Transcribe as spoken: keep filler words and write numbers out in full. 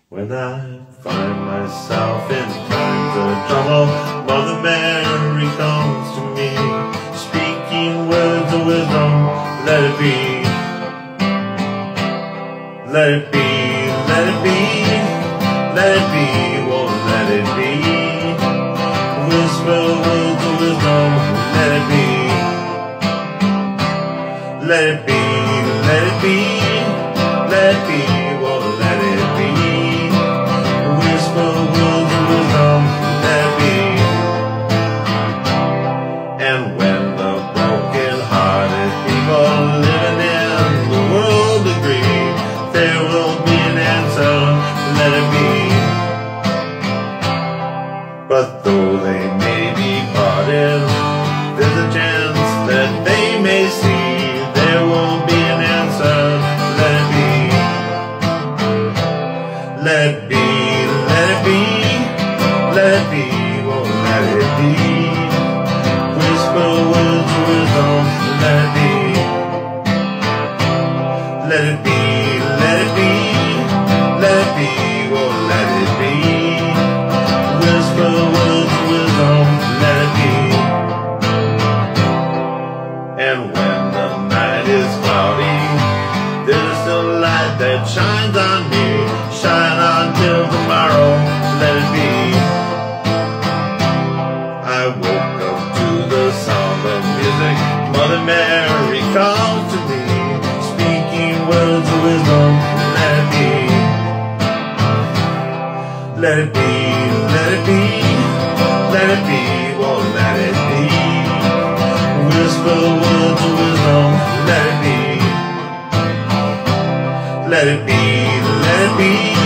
When I find myself in times of trouble, Mother Mary comes to me, speaking words of wisdom. Let it be, let it be, let it be, let it be, oh let it be. Whisper words of wisdom. Let it be, let it be, let it be, let it be, oh let it be. Whisper words of wisdom. Let it be. And when the broken-hearted people living in the world agree, there will be an answer. Let it be. But though they may be parted, there's a chance that they may see. There will be an answer. Let it be. Let it be. Let it be. Let it be. Oh, let it be. Whisper words of wisdom. Let it be. Let it be. Let it be. Let it be. Oh, let it be. Whisper words of wisdom. Let it be. And when the night is cloudy, there's still a light that shines on me. Shine until tomorrow. Let it be. I woke up to the sound of music. Mother Mary comes to me, speaking words of wisdom. Let it be. Let it be. Let it be. Let it be. Oh, let it be. Whisper words of wisdom. Let it be. Let it be. Let it be.